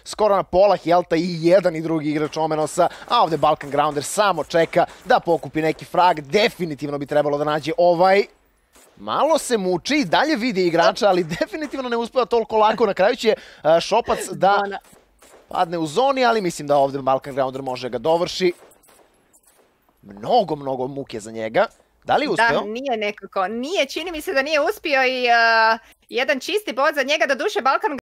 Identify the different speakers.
Speaker 1: skoro na pola Helta i jedan i drugi igrač Omenosa, a ovde Balkan Grounder samo čeka da pokupi neki frag, definitivno bi trebalo da nađe ovaj. Malo se muči, dalje vidi igrača, ali definitivno ne uspeva toliko lako. Na kraju će Šopac da padne u zoni, ali mislim da ovde Balkan Grounder može ga dovrši. Mnogo muke za njega. Da li je uspeo?
Speaker 2: Da, nije nekako. Nije, čini mi se da nije uspio i jedan čisti bod za njega, do duše Balkan